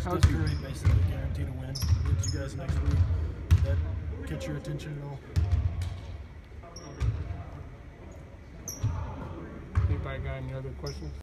Steve Curry basically guaranteed a win with you guys next week. Did that catch your attention at all? Anybody got any other questions?